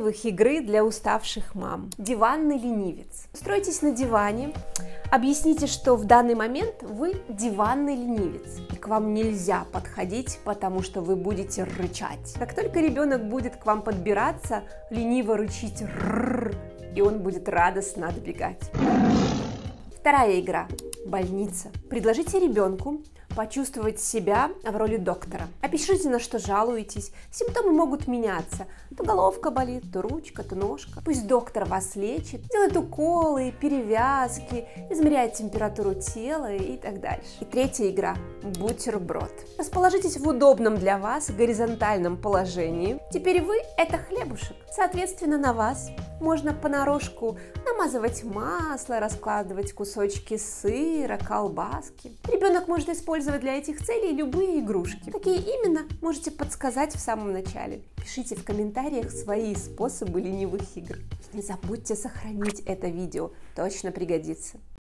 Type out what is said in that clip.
ленивых игры для уставших мам. Диванный ленивец. Устройтесь на диване, объясните, что в данный момент вы диванный ленивец, и к вам нельзя подходить, потому что вы будете рычать. Как только ребенок будет к вам подбираться, лениво рычить «рррр», и он будет радостно отбегать. Вторая игра. Больница. Предложите ребенку почувствовать себя в роли доктора. Опишите, на что жалуетесь. Симптомы могут меняться. То головка болит, то ручка, то ножка. Пусть доктор вас лечит, делает уколы, перевязки, измеряет температуру тела и так дальше. И третья игра. Бутерброд. Расположитесь в удобном для вас горизонтальном положении. Теперь вы – это хлебушек. Соответственно, на вас можно понарошку намазывать масло, раскладывать кусочки сыра, колбаски. Ребенок может использовать для этих целей любые игрушки. Какие именно, можете подсказать в самом начале. Пишите в комментариях свои способы ленивых игр. Не забудьте сохранить это видео, точно пригодится.